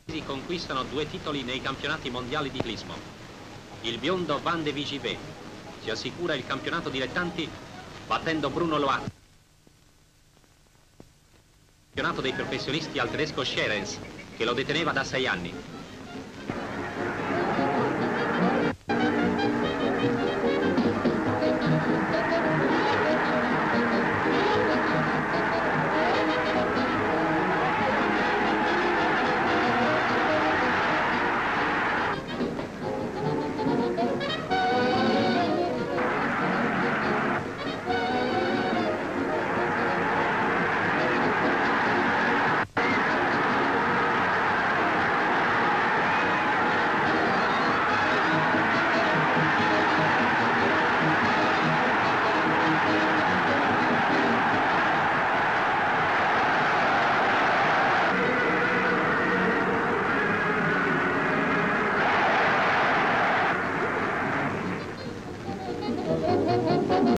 conquistano 2 titoli nei campionati mondiali di ciclismo. Il biondo Van de Vigivé si assicura il campionato dilettanti battendo Bruno Loat. Il campionato dei professionisti al tedesco Scherens, che lo deteneva da 6 anni.